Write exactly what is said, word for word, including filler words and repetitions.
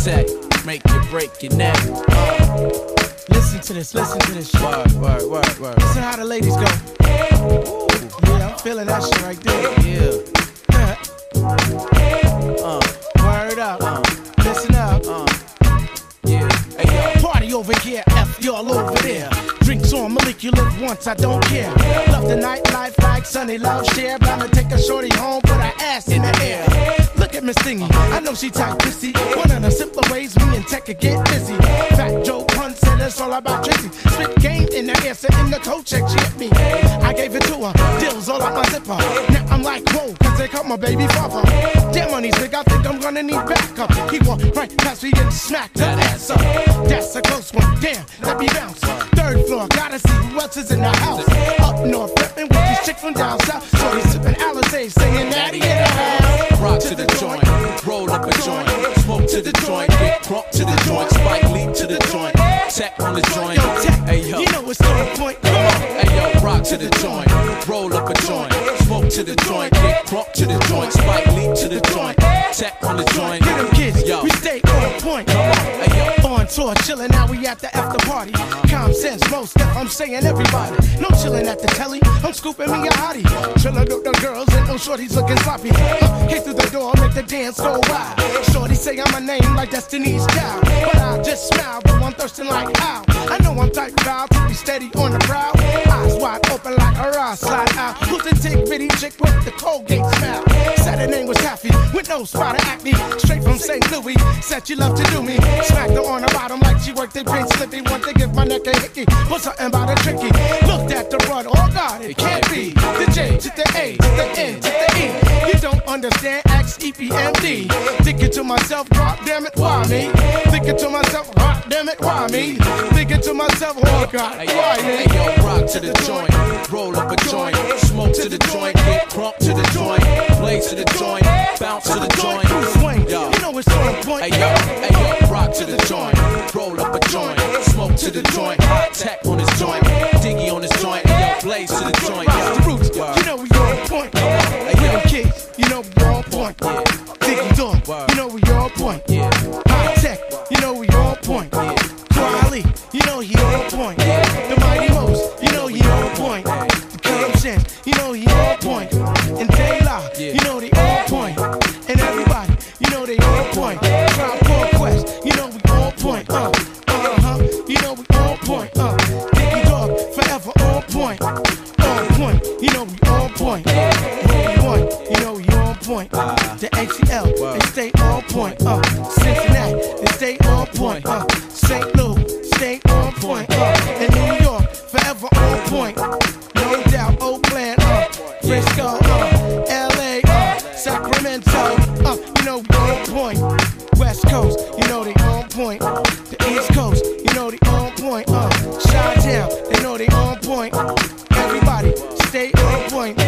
tech, make you break your neck. Uh. Listen to this, listen to this shit. Word, word, word, word. Listen how the ladies go. Ooh, yeah, I'm feeling that shit right there. Yeah. uh, word up. Uh, Listen up. Uh, yeah. Hey, yo. Party over here, F y'all over there. Drinks on Malik, you live once, I don't care. Love the nightlife like Sunny Love Share. Bound to take a shorty home, put her ass in the air. Look at Miss Thingy, I know she tight pussy. One of the simpler ways me and Tech could get busy. Fat Joe Pun said it's all about Tracy. Spit game in the air, in the coat check, she hit me. I gave it to her, deals all out my zipper. Now I'm like, whoa, cause they caught my baby father. Damn money's big, I think I'm gonna need backup. He walked right past me and smacked her ass up. That's a close one, damn, let me bounce. Third floor, gotta see who else is in the house. Up north, reppin' with these chicks from down south. So he's sippin' Alizé, saying Natty in the house. Rock to the joint, roll up a joint, smoke to the joint, get crunk to the joint, spike leap to the joint, tech on the joint. Hey yo, you know it's on point. Come on, hey yo, rock to the joint, roll up a joint, smoke to the joint, get crunk to the joint, spike leap to the joint, tech on the joint. Get them kids, yo, we stay on point. Come on, hey yo. On tour, chillin', now we at the after party. Common sense, most stuff I'm saying everybody. No chillin' at the telly, I'm scooping me a hottie. Chillin' with the girls and no shorties looking sloppy. Uh, came through the door, make the dance go wild. Shorty say I'm a name like Destiny's Child, but I just smile, but I'm thirsting like how. I know I'm tight proud to be steady on the prowl. Eyes wide open like a raw slide out. Who's the tick bitty chick with the Colgate smile? Said her name was Taffy with no spot of acne. Straight from Saint Louis, said she loved to do me. Smacked her on the bottom like she worked at Pink Slippy. Want to give my neck a hickey, but something about a tricky. Looked at the run, oh God, it can't be. The J to the A, to the N, to the E. You don't understand, ask E P M D. Thinking to myself, God damn it, why me? Thinking to myself, God damn it, why me? Thinking to myself, oh God, why me? Hey yo, rock to the joint, roll up a joint, smoke to the joint, get crunk to the joint, play to the joint, bounce to the joint. Swing, you know it's on point. Hey yo, hey yo, rock to the joint, roll up a joint, smoke to the joint, hot tech on his joint, diggy on his joint, hey yo, blaze to the joint. Rock the roots, you know we on point. Hey yo, kids, you know we on point. Diggy Dawg, you know we on point. Hot tech, you know we on point. Quali, you know he on point. The Mighty Most, you know he on point. The Common Sense, you know he on point. And De La, you know they on point. And everybody, you know they on point. Tribe Called Quest, you know we on point. Uh, uh-huh, you know we on point. Uh, Diggy Dawg, forever on point. On point, you know we on point. Roll one, you know we on point. The A T L, they stay on point. Uh, Cincinnati, they stay on point. Uh, Saint Louis, stay on point. Uh, and New York, forever on point. No doubt, Oakland, uh, Frisco, uh, L A, uh, Sacramento, uh, you know we on point. West Coast, you know they on point. The East Coast, you know they on point. Uh, Chi-Town, they know they on point. Everybody, stay on point.